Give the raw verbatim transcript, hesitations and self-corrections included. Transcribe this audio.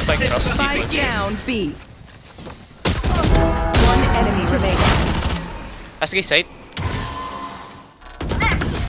spike drop. Spike down B. One enemy remaining. Asking side.